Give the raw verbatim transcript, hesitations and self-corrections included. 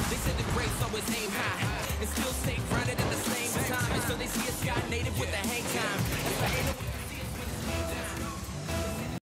They said the greats always aim high and still stay grounded at the same time. And so they see us